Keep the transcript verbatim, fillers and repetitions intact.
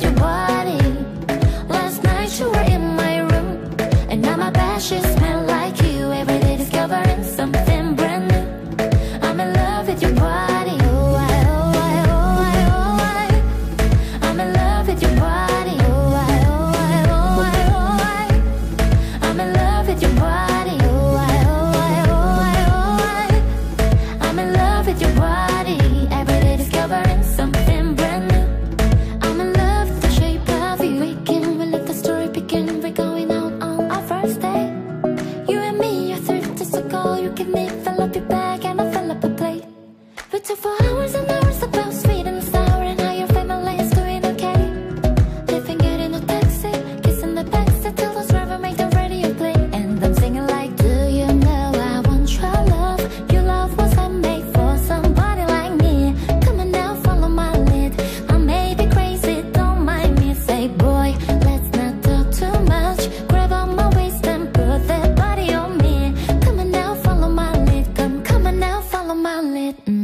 your body. Last night you were in my room, and now my bed sheets smell like you. Every day discovering something brand new. I'm in love with your body. Oh, I, oh, I, oh, I, oh, I. I'm in love with your body. Oh, I, oh, I, oh, I, oh, I. I'm in love with your body. Oh, I, oh, I, oh, I, oh, I. I'm in love with your body. Every day discovering something brand new. I'm in love with the shape of you. Waking, we let the story begin. We're going out on our first day. You and me are three days ago. You give me, fill up your bag, and I fill up a plate. We took four hours and hours about sweet and sour, and how your family is doing okay. Living it in a taxi, kissing the backseat till the driver made the radio play. And I'm singing like, do you know I want your love? Your love was handmade for somebody like me. Come on now, follow my lead. I may be crazy, don't mind me. Say, boy, let's not talk too much. Grab on my waist and put that body on me. Come on now, follow my lead. Come, come on now, follow my lead. Mm.